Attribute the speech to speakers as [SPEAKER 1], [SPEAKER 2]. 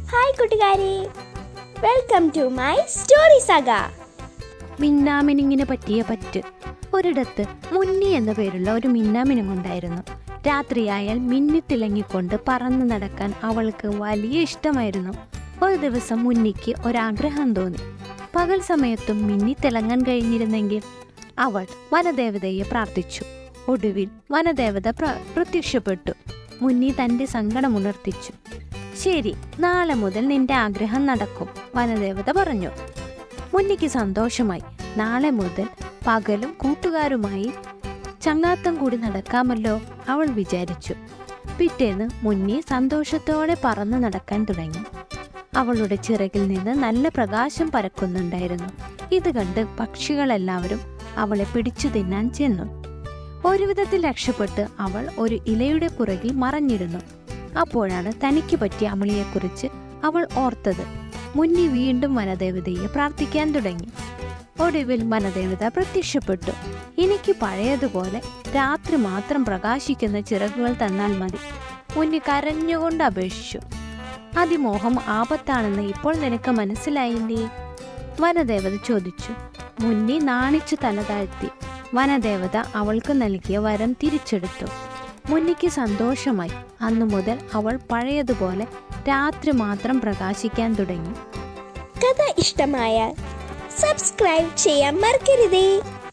[SPEAKER 1] Hi കൂട്ടുകാരെ, welcome to my story saga.
[SPEAKER 2] മിന്നാമിനുങ്ങിനെ പറ്റിയ പറ്റ്. ഒരിടത്ത് മുന്നി എന്ന പേരുള്ള ഒരു മിന്നാമിനുങ്ങുണ്ടായിരുന്നു. രാത്രിയായാൽ മിന്നിത്തിളങ്ങിക്കൊണ്ട് പറന്നു നടക്കാൻ അവൾക്ക് വലിയ ഇഷ്ടമായിരുന്നു. ഒരു ദിവസം മുന്നിക്ക് ഒരാഗ്രഹം തോന്നി. പകൽ സമയത്തും മിന്നിത്തിളങ്ങാൻ കഴിഞ്ഞിരുന്നെങ്കിൽ. അവൾ വനദേവതയെ പ്രാർത്ഥിച്ചു. ഒടുവിൽ വനദേവത പ്രത്യക്ഷപ്പെട്ടു. മുന്നി തൻ്റെ സങ്കടമുണർത്തിച്ചു. ശരി, നാളെ മുതൽ നിന്റെ ആഗ്രഹം നടക്കും, വനദേവത പറഞ്ഞു. മുന്നിക്ക് സന്തോഷമായി. നാളെ മുതൽ പകലും കൂട്ടുകാരുമായി ചങ്ങാത്തം കൂടി നടക്കാമല്ലോ, അവൾ വിചാരിച്ചു. പിറ്റേന്ന് മുന്നി സന്തോഷത്തോടെ പറന്നു നടക്കാൻ തുടങ്ങി. അവളുടെ ചിറകിൽ നിന്ന് നല്ല പ്രകാശം പരക്കുന്നുണ്ടായിരുന്നു. ഇത് കണ്ട് പക്ഷികളെല്ലാവരും അവളെ പിടിച്ചു തിന്നാൻ ചെന്നു. ഒരു വിധത്തിൽ രക്ഷപ്പെട്ട് അവൾ ഒരു ഇലയുടെ പുറകിൽ മറഞ്ഞിരുന്നു. അപ്പോഴാണ് തനിക്ക് പറ്റിയ അമളിയെക്കുറിച്ച് അവൾ ഓർത്തത്. മുന്നി വീണ്ടും വനദേവതയെ പ്രാർത്ഥിക്കാൻ തുടങ്ങി. ഒടുവിൽ വനദേവത പ്രത്യക്ഷപ്പെട്ടു. എനിക്ക് പഴയതുപോലെ രാത്രി മാത്രം പ്രകാശിക്കുന്ന ചിറകുകൾ തന്നാൽ മതി, മുന്നി കരഞ്ഞുകൊണ്ട് അപേക്ഷിച്ചു. അതിമോഹം ആപത്താണെന്ന് ഇപ്പോൾ നിനക്ക് മനസ്സിലായില്ലേ? വനദേവത ചോദിച്ചു. മുന്നി നാണിച്ചു തല താഴ്ത്തി. വനദേവത അവൾക്ക് നൽകിയ വരം തിരിച്ചെടുത്തു. മുന്നിക്ക് സന്തോഷമായി. അന്നു മുതൽ അവൾ പഴയതുപോലെ രാത്രി മാത്രം പ്രകാശിക്കാൻ തുടങ്ങി.
[SPEAKER 1] കഥ ഇഷ്ടമായാൽ സബ്സ്ക്രൈബ് ചെയ്യാൻ മറക്കരുതേ.